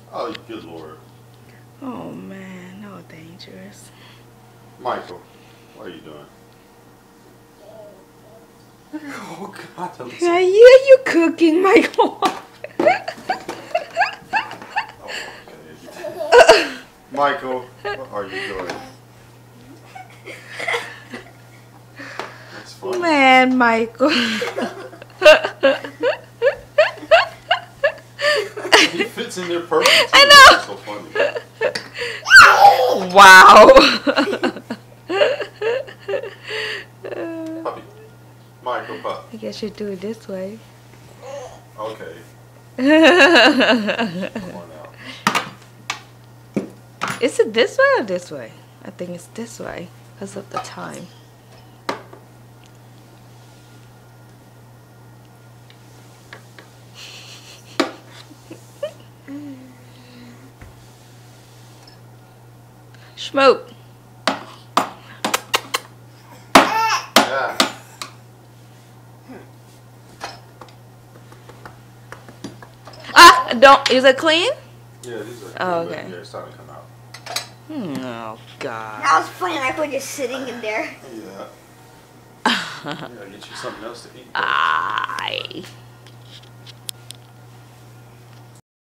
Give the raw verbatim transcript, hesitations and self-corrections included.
Oh, good Lord. Oh man, no dangerous. Michael, what are you doing? Oh God, that looks so... Yeah, you cooking, Michael. Oh, okay. Michael, what are you doing? That's funny. Man, Michael. He fits in there perfect. Too. I know. That's so funny. Wow. Puppy. Michael, pup. I guess you do it this way. Okay. Come on now. Is it this way or this way? I think it's this way because of the time. Smoke. Yeah. Ah, don't. Is it clean? Yeah, these are. Oh, okay. Yeah, it's time to come out. Hmm, oh God. That was funny. Like we're just sitting in there. Yeah. Yeah, get you something else to eat. Aye.